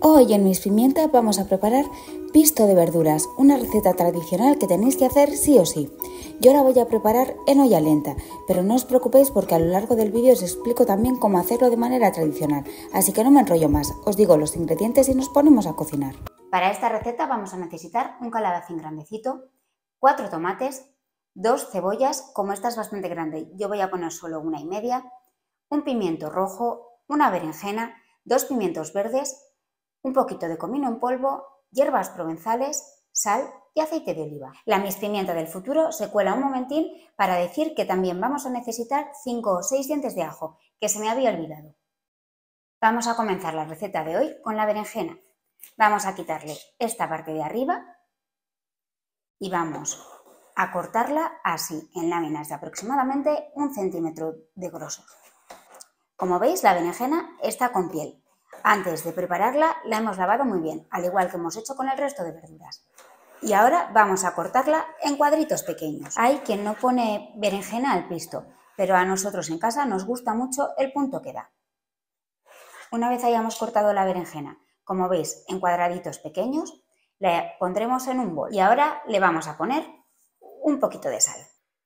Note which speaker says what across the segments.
Speaker 1: Hoy en Mis Pimienta vamos a preparar pisto de verduras, una receta tradicional que tenéis que hacer sí o sí. Yo la voy a preparar en olla lenta, pero no os preocupéis porque a lo largo del vídeo os explico también cómo hacerlo de manera tradicional, así que no me enrollo más, os digo los ingredientes y nos ponemos a cocinar.
Speaker 2: Para esta receta vamos a necesitar un calabacín grandecito, 4 tomates, 2 cebollas, como esta es bastante grande yo voy a poner solo 1,5, un pimiento rojo, una berenjena, 2 pimientos verdes, un poquito de comino en polvo, hierbas provenzales, sal y aceite de oliva. La Mis Pimienta del futuro se cuela un momentín para decir que también vamos a necesitar 5 o 6 dientes de ajo, que se me había olvidado. Vamos a comenzar la receta de hoy con la berenjena. Vamos a quitarle esta parte de arriba y vamos a cortarla así, en láminas de aproximadamente 1 centímetro de grosor. Como veis, la berenjena está con piel. Antes de prepararla la hemos lavado muy bien, al igual que hemos hecho con el resto de verduras. Y ahora vamos a cortarla en cuadritos pequeños. Hay quien no pone berenjena al pisto, pero a nosotros en casa nos gusta mucho el punto que da. Una vez hayamos cortado la berenjena, como veis, en cuadraditos pequeños, la pondremos en un bol y ahora le vamos a poner un poquito de sal.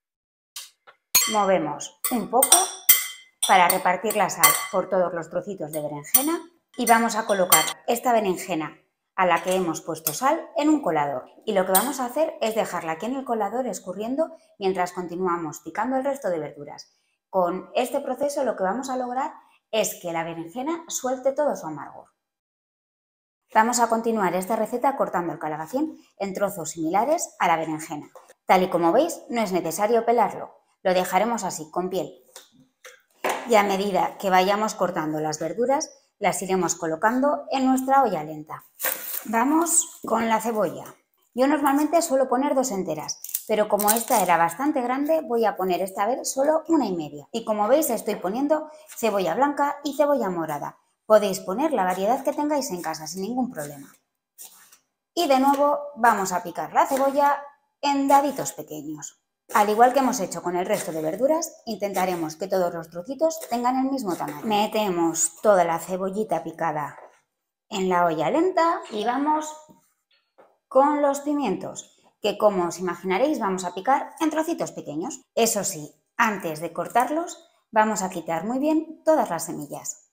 Speaker 2: Movemos un poco para repartir la sal por todos los trocitos de berenjena y vamos a colocar esta berenjena a la que hemos puesto sal en un colador. Y lo que vamos a hacer es dejarla aquí en el colador escurriendo mientras continuamos picando el resto de verduras. Con este proceso lo que vamos a lograr es que la berenjena suelte todo su amargor. Vamos a continuar esta receta cortando el calabacín en trozos similares a la berenjena. Tal y como veis, no es necesario pelarlo, lo dejaremos así, con piel. Y a medida que vayamos cortando las verduras, las iremos colocando en nuestra olla lenta. Vamos con la cebolla. Yo normalmente suelo poner 2 enteras, pero como esta era bastante grande, voy a poner esta vez solo 1,5. Y como veis, estoy poniendo cebolla blanca y cebolla morada. Podéis poner la variedad que tengáis en casa sin ningún problema. Y de nuevo vamos a picar la cebolla en daditos pequeños. Al igual que hemos hecho con el resto de verduras, intentaremos que todos los trocitos tengan el mismo tamaño. Metemos toda la cebollita picada en la olla lenta y vamos con los pimientos, que como os imaginaréis vamos a picar en trocitos pequeños. Eso sí, antes de cortarlos vamos a quitar muy bien todas las semillas.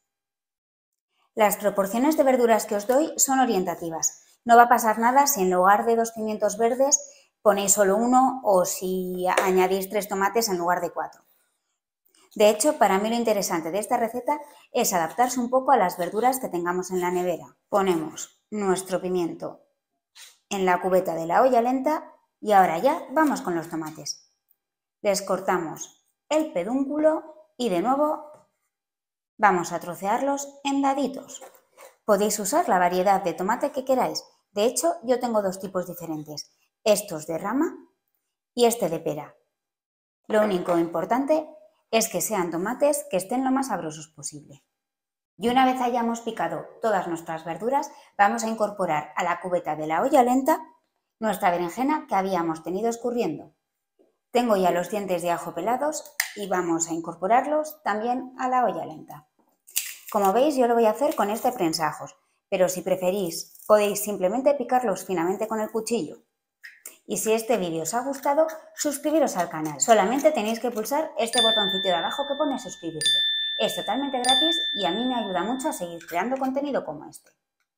Speaker 2: Las proporciones de verduras que os doy son orientativas. No va a pasar nada si en lugar de 2 pimientos verdes ponéis solo 1 o si añadís 3 tomates en lugar de 4. De hecho, para mí lo interesante de esta receta es adaptarse un poco a las verduras que tengamos en la nevera. Ponemos nuestro pimiento en la cubeta de la olla lenta y ahora ya vamos con los tomates. Les cortamos el pedúnculo y de nuevo vamos a trocearlos en daditos. Podéis usar la variedad de tomate que queráis. De hecho, yo tengo 2 tipos diferentes. Estos de rama y este de pera. Lo único importante es que sean tomates que estén lo más sabrosos posible. Y una vez hayamos picado todas nuestras verduras, vamos a incorporar a la cubeta de la olla lenta nuestra berenjena que habíamos tenido escurriendo. Tengo ya los dientes de ajo pelados y vamos a incorporarlos también a la olla lenta. Como veis, yo lo voy a hacer con este prensajos, pero si preferís podéis simplemente picarlos finamente con el cuchillo. Y si este vídeo os ha gustado, suscribiros al canal. Solamente tenéis que pulsar este botoncito de abajo que pone suscribirse. Es totalmente gratis y a mí me ayuda mucho a seguir creando contenido como este.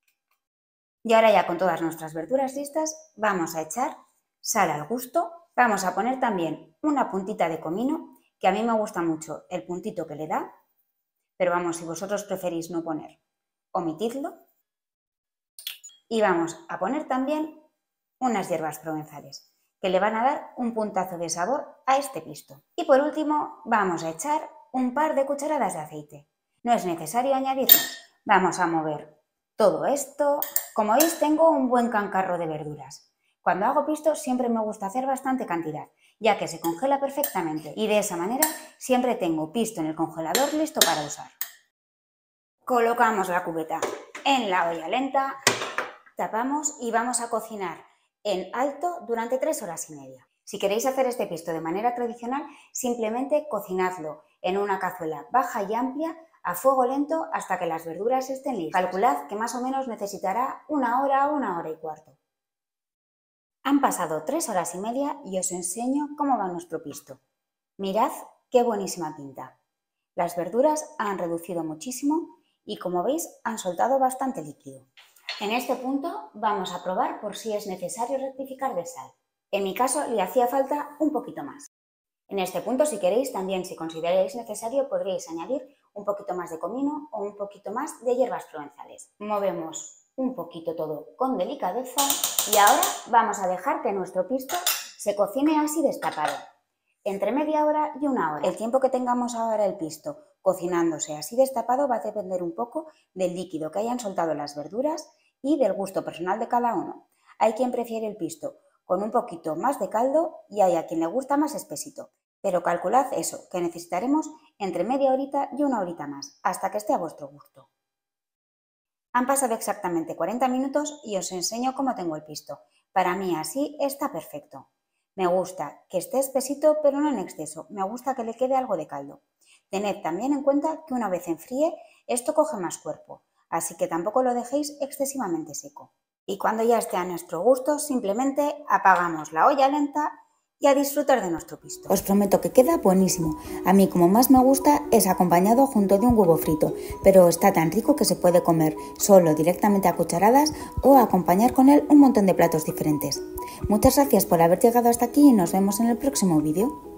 Speaker 2: Y ahora ya con todas nuestras verduras listas, vamos a echar sal al gusto. Vamos a poner también una puntita de comino, que a mí me gusta mucho el puntito que le da, pero vamos, si vosotros preferís no poner, omitidlo. Y vamos a poner también unas hierbas provenzales, que le van a dar un puntazo de sabor a este pisto. Y por último vamos a echar un par de cucharadas de aceite. No es necesario añadirlo. Vamos a mover todo esto. Como veis, tengo un buen cancarro de verduras. Cuando hago pisto siempre me gusta hacer bastante cantidad, ya que se congela perfectamente y de esa manera siempre tengo pisto en el congelador listo para usar. Colocamos la cubeta en la olla lenta, tapamos y vamos a cocinar en alto durante 3 horas y media. Si queréis hacer este pisto de manera tradicional, simplemente cocinadlo en una cazuela baja y amplia a fuego lento hasta que las verduras estén listas. Calculad que más o menos necesitará 1 hora o 1 hora y cuarto. Han pasado 3 horas y media y os enseño cómo va nuestro pisto. Mirad qué buenísima pinta. Las verduras han reducido muchísimo y como veis han soltado bastante líquido. En este punto vamos a probar por si es necesario rectificar de sal. En mi caso le hacía falta un poquito más. En este punto, si queréis, también si consideráis necesario, podríais añadir un poquito más de comino o un poquito más de hierbas provenzales. Movemos un poquito todo con delicadeza y ahora vamos a dejar que nuestro pisto se cocine así destapado, entre media hora y 1 hora. El tiempo que tengamos ahora el pisto cocinándose así destapado va a depender un poco del líquido que hayan soltado las verduras y del gusto personal de cada uno. Hay quien prefiere el pisto con un poquito más de caldo y hay a quien le gusta más espesito. Pero calculad eso, que necesitaremos entre media horita y 1 horita más, hasta que esté a vuestro gusto. Han pasado exactamente 40 minutos y os enseño cómo tengo el pisto. Para mí así está perfecto. Me gusta que esté espesito, pero no en exceso. Me gusta que le quede algo de caldo. Tened también en cuenta que una vez enfríe, esto coge más cuerpo, así que tampoco lo dejéis excesivamente seco. Y cuando ya esté a nuestro gusto, simplemente apagamos la olla lenta y a disfrutar de nuestro pisto.
Speaker 1: Os prometo que queda buenísimo. A mí como más me gusta es acompañado junto de un huevo frito, pero está tan rico que se puede comer solo directamente a cucharadas o acompañar con él un montón de platos diferentes. Muchas gracias por haber llegado hasta aquí y nos vemos en el próximo vídeo.